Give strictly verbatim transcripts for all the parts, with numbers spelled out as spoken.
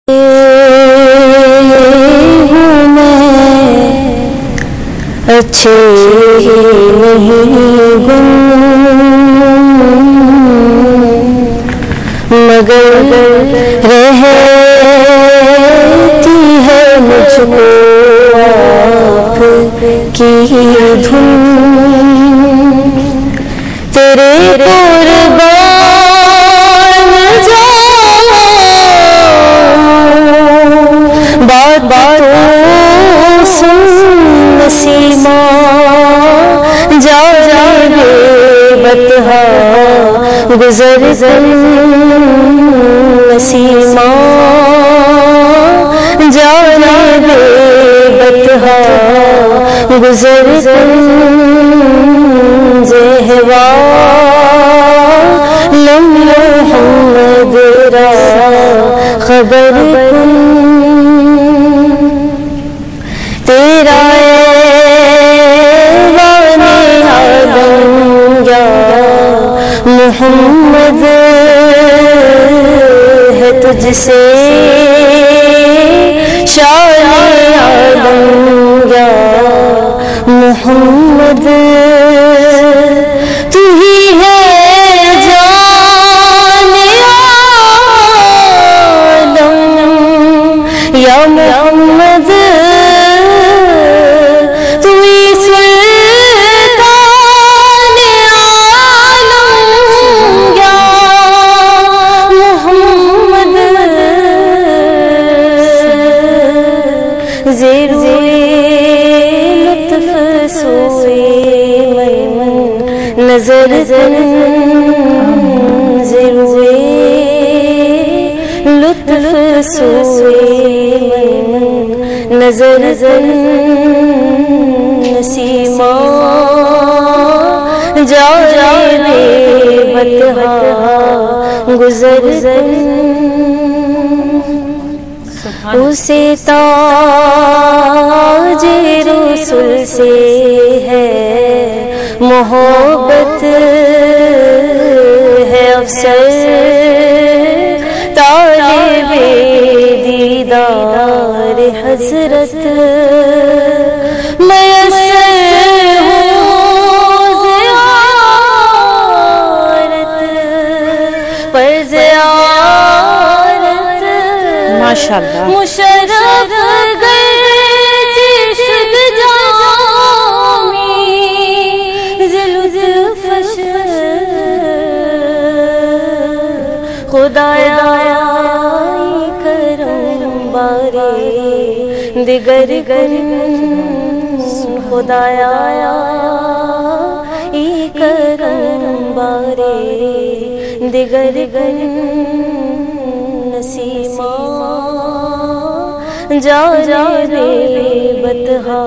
अच्छे ही नहीं गुण मगर रहती है मुझको आपकी धुन। तेरे कुर्बान जाऊं बात बात सुन नसीमा जा रे बतहा गुजर जन नसीमा जा रे बतहा गुजर जन ज़हवा लम मोहम्मद रा खबर कुन। तेरा मोहम्मद है तुझसे शान आलम या मोहम्मद तू ही है जान आलम या मोहम्मद तू ही लुत्फ सोए मैमन नजर जन ज़रूए लुत्फ सोए मैमन नजर जन नसीमा जा रे बतहा गुजर जन। उसे ताजे रसूल से है मोहब्बत है अफसर तालिबे दीदार हजरत मयस्सर हूँ ज़ियारत पर ज़ियारत माशाअल्लाह मुशर्रफ गए चिश्क जामी ज़ुल्फ़श खुदाया करम बारे दिगर गन खुदाया करम बारे दिगर गन नसीमा जा रे बतहा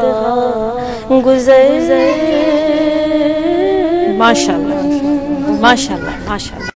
गुजर। माशाअल्लाह माशाअल्लाह माशाअल्लाह।